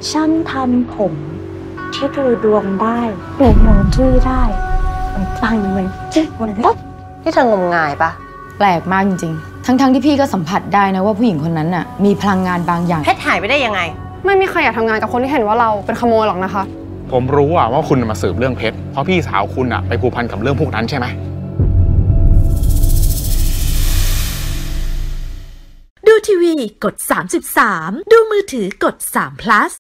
ช่างทำผมที่ดูดวงได้ดูฮวงจุ้ยได้มันฟังเหมือนจิ๊กเหมือนลับที่เธองมงายปะแปลกมากจริงๆทั้งที่พี่ก็สัมผัสได้นะว่าผู้หญิงคนนั้นน่ะมีพลังงานบางอย่างเพชรหายไปได้ยังไงไม่มีใครอยากทำงานกับคนที่เห็นว่าเราเป็นขโมยหรอกนะคะผมรู้ว่าคุณมาสืบเรื่องเพชรเพราะพี่สาวคุณไปผูกพันกับเรื่องพวกนั้นใช่ไหมดูทีวีกด33ดูมือถือกด3 plus